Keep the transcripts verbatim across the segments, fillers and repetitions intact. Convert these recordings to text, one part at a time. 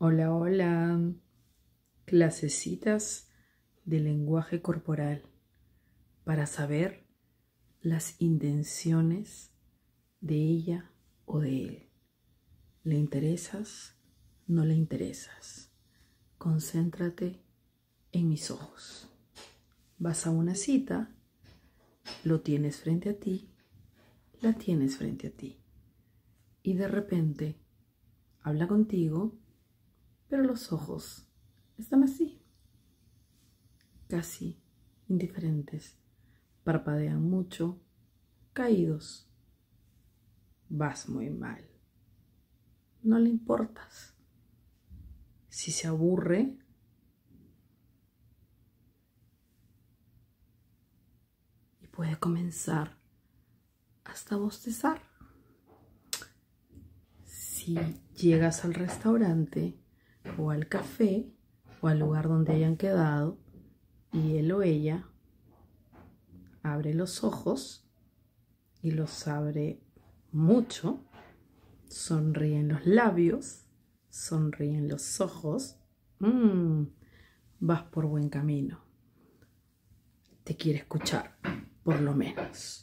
Hola, hola. Clasecitas de lenguaje corporal para saber las intenciones de ella o de él. ¿Le interesas? ¿No le interesas? Concéntrate en mis ojos. Vas a una cita, lo tienes frente a ti, la tienes frente a ti. Y de repente habla contigo, pero los ojos están así, casi indiferentes, parpadean mucho, caídos. Vas muy mal. No le importas. Si se aburre, y puede comenzar hasta bostezar. Si llegas al restaurante o al café o al lugar donde hayan quedado y él o ella abre los ojos y los abre mucho, sonríen los labios, sonríen los ojos, mmm, vas por buen camino. Te quiere escuchar, por lo menos.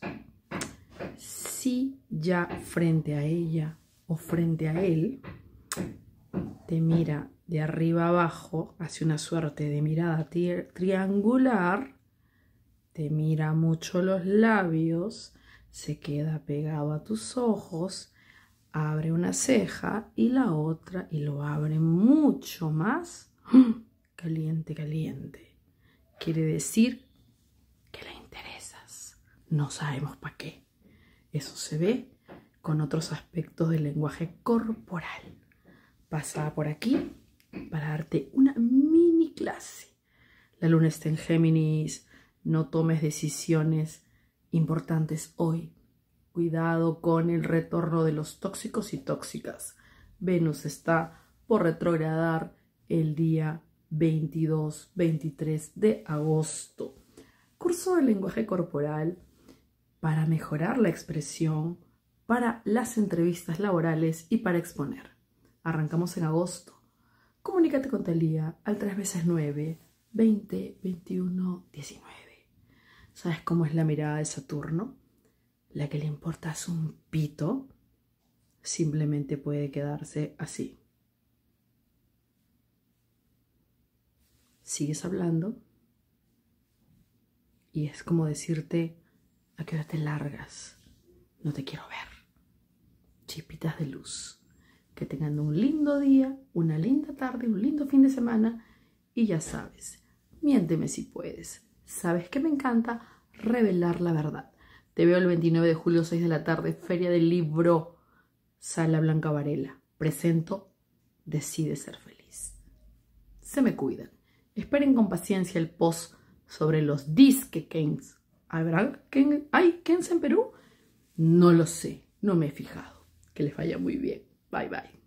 Si ya frente a ella o frente a él te mira de arriba abajo, hace una suerte de mirada tri- triangular, te mira mucho los labios, se queda pegado a tus ojos, abre una ceja y la otra y lo abre mucho más. Caliente, caliente. Quiere decir que le interesas. No sabemos para qué. Eso se ve con otros aspectos del lenguaje corporal. Pasa por aquí para darte una mini clase. La luna está en Géminis. No tomes decisiones importantes hoy. Cuidado con el retorno de los tóxicos y tóxicas. Venus está por retrogradar el día veintidós veintitrés de agosto. Curso de lenguaje corporal para mejorar la expresión, para las entrevistas laborales y para exponer. Arrancamos en agosto. Comunícate con Talía al tres veces nueve, veinte, veintiuno, diecinueve. ¿Sabes cómo es la mirada de Saturno? La que le importa es un pito, simplemente puede quedarse así. Sigues hablando y es como decirte: ¿a qué hora te largas? No te quiero ver. Chispitas de luz. Que tengan un lindo día, una linda tarde, un lindo fin de semana. Y ya sabes, miénteme si puedes. Sabes que me encanta revelar la verdad. Te veo el veintinueve de julio, seis de la tarde, Feria del Libro, Sala Blanca Varela. Presento Decide Ser Feliz. Se me cuidan. Esperen con paciencia el post sobre los disque Kens. ¿Habrá Ken? ¿Hay Kens en Perú? No lo sé, no me he fijado. Que les vaya muy bien. Bye, bye.